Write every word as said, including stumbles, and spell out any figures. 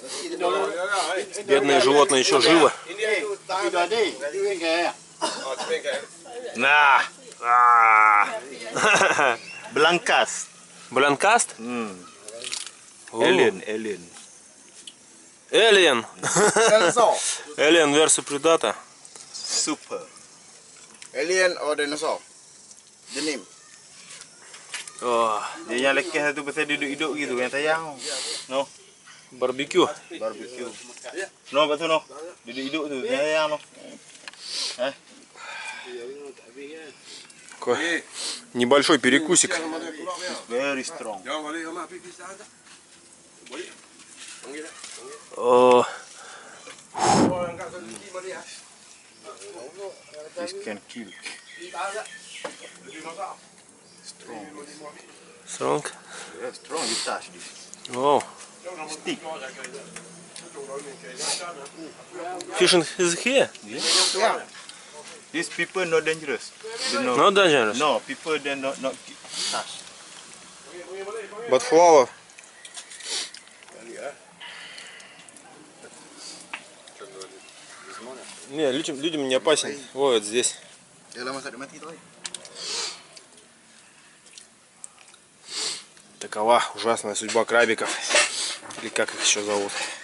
Бедное животное еще живо. Nah. Blancas. Бланкаст? Hmm. О. Alien, alien. Alien. Alien versus Predator. Super. Alien or dinosaur? The name. Oh, Dia yang lekeh tu pasal duduk-duduk gitu yang tayang. No. барбекю. Barbecue. No, betul no. Duduk-duduk tu yang tayang no. Eh? Такой небольшой перекусик. Very strong. О, This can kill. Strong. strong. Yeah, strong. You touch this. Oh, Stick. fishing is here. Yeah. These people not dangerous. They know. Not dangerous. No, people they not not touch. But flower. Не, людям, людям не опасен. Вот здесь. Такова ужасная судьба крабиков. Или как их еще зовут.